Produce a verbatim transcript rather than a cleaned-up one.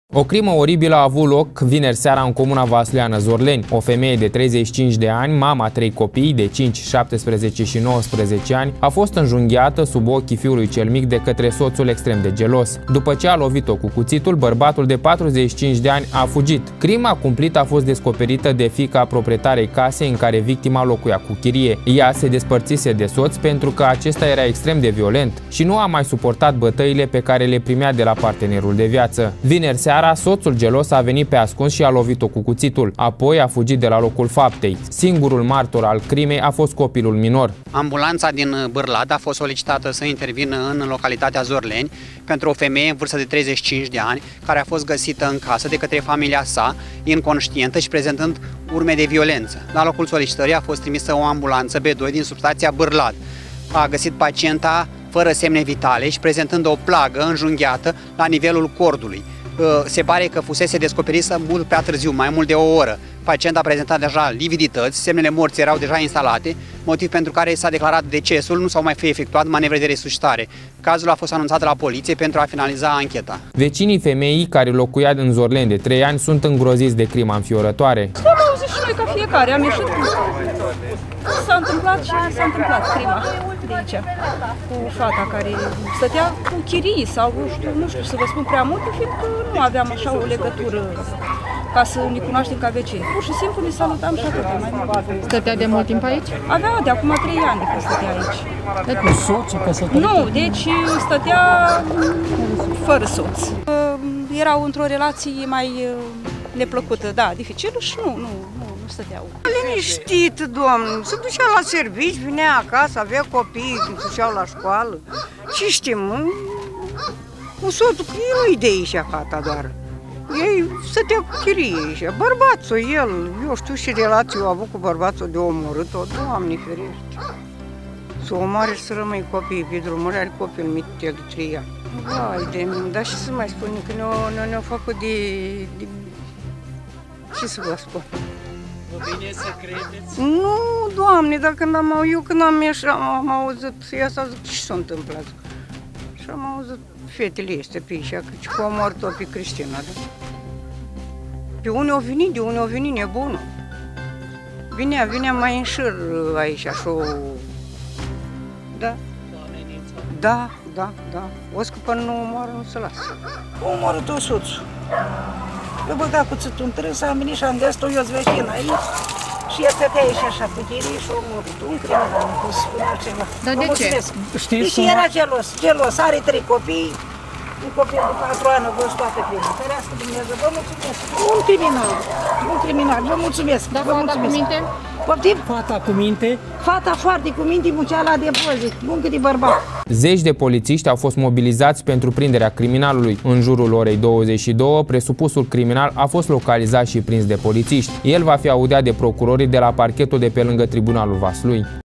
O crimă oribilă a avut loc vineri seara în comuna Vasluiană, Zorleni. O femeie de treizeci și cinci de ani, mama a trei copii de cinci, șaptesprezece și nouăsprezece ani, a fost înjunghiată sub ochii fiului cel mic de către soțul extrem de gelos. După ce a lovit-o cu cuțitul, bărbatul de patruzeci și cinci de ani a fugit. Crima cumplită a fost descoperită de fiica proprietarei casei în care victima locuia cu chirie. Ea se despărțise de soț pentru că acesta era extrem de violent și nu a mai suportat bătăile pe care le primea de la partenerul de viață. Vineri seara, soțul gelos a venit pe ascuns și a lovit-o cu cuțitul. Apoi a fugit de la locul faptei. Singurul martor al crimei a fost copilul minor. Ambulanța din Bârlad a fost solicitată să intervină în localitatea Zorleni pentru o femeie în vârstă de treizeci și cinci de ani, care a fost găsită în casă de către familia sa, inconștientă și prezentând urme de violență. La locul solicitării a fost trimisă o ambulanță B doi din substația Bârlad. A găsit pacienta fără semne vitale și prezentând o plagă înjunghiată la nivelul cordului. Se pare că fusese descoperisă mult prea târziu, mai mult de o oră. Pacienta a prezentat deja lividități, semnele morții erau deja instalate, motiv pentru care s-a declarat decesul, nu s-au mai fi efectuat manevre de resuscitare. Cazul a fost anunțat la poliție pentru a finaliza ancheta. Vecinii femeii care locuia în Zorleni de trei ani sunt îngroziți de crima înfiorătoare. Am auzit și noi ca fiecare, am ieșit cu... S-a întâmplat și s-a întâmplat crima de aici, cu fata care stătea cu chirii sau nu știu, nu știu să vă spun prea multe, fiindcă nu aveam așa o legătură ca să ne cunoaștem ca vecini. Pur și simplu ne salutam și atât. Mai mult. Stătea de mult timp aici? Avea de acum trei ani că stătea aici. De cu soțul căsătorit? Nu, deci stătea fără soț. Erau într-o relație mai neplăcută, da, dificilă și nu, nu, nu, nu stăteau. Liniștit, domnul, se ducea la servici, vinea acasă, avea copii, se duceau la școală. Ce știm, cu soțul, că el nu-i de aici, fata doar. Ei stătea cu chirie aici, bărbațul, el, eu știu ce relație a avut cu bărbațul de omorât-o, Doamne ferește. Să omoare și să rămâi copiii pe drumuri, are copil mic de trei ani. Vai de mine, dar și să mai spun că ne-au ne făcut de, de... Ce să vă spun? Bine să credeți? Nu, Doamne, dar când am, eu când am ieșit, am, am auzit, ea s-a zis, ce s-a întâmplat? Și am auzit, fetele este pe aici, că cu omor-o pe Cristina, da? Pe unde o venit, de unde o venit nebunul. Vinea, vinea mai în șir aici, așa, da? Da, da, da. O să că până nu omoară, nu se lasă. Omoră-o soțul. Eu băga cuțitul în trâs, am venit și am destul, eu-s vecin aici. Și el stătea aici așa cu chirii și omorât. Un criminal, nu pot spune altceva. Dar de ce? Știți deci era gelos, gelos, are trei copii, un copil de patru ani, a văzut toată crima. Ferească Dumnezeu, vă mulțumesc. Un criminal, un criminal, vă mulțumesc. Dar fata cu minte? Poftim? Fata cu minte? Fata foarte cu minte, muncea la depozit, muncă de bărbat. Zeci de polițiști au fost mobilizați pentru prinderea criminalului. În jurul orei douăzeci și două, presupusul criminal a fost localizat și prins de polițiști. El va fi audiat de procurorii de la parchetul de pe lângă Tribunalul Vaslui.